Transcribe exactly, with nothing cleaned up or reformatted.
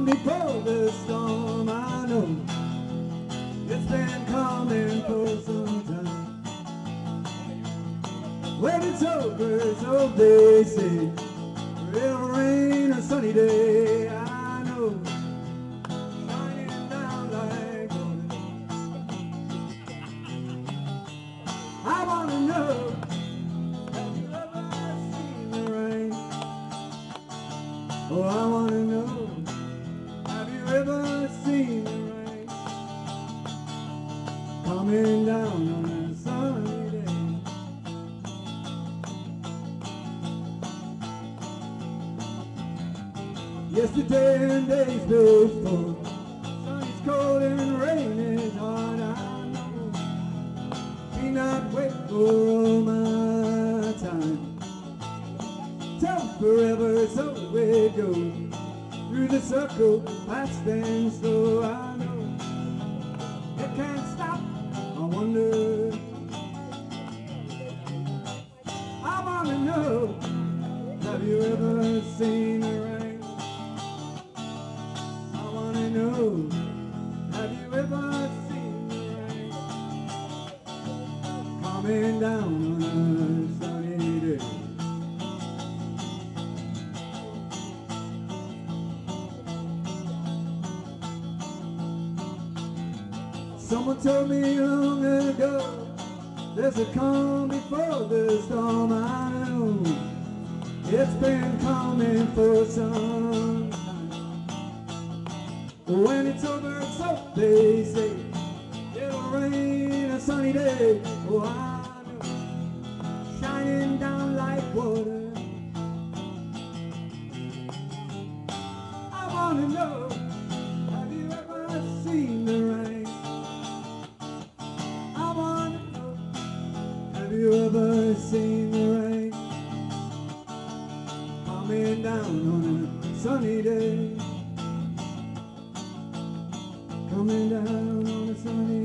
calm before the storm. I know it's been coming for some time. When it's over, so they say, it'll rain a sunny day. I know, shining down like water. I wanna know, have you ever seen the rain? Oh, I wanna know, have you ever seen the rain coming down on a sunny day? Yesterday and days before, sun is cold and rain is hard. I know, be not wait for all my time. Till forever, so it goes through the circle, fast and slow. I know it can't stop. I wonder, I wanna know, have you ever seen the rain? Know, have you ever seen the rain coming down on a sunny day? Someone told me long ago, there's a calm before the storm. I know it's been coming for some time. When it's over, so they say, it'll rain a sunny day. Oh, I know, shining down like water. I wanna know, have you ever seen the rain? I wanna know, have you ever seen the rain coming down on a sunny day? Coming down on a sunny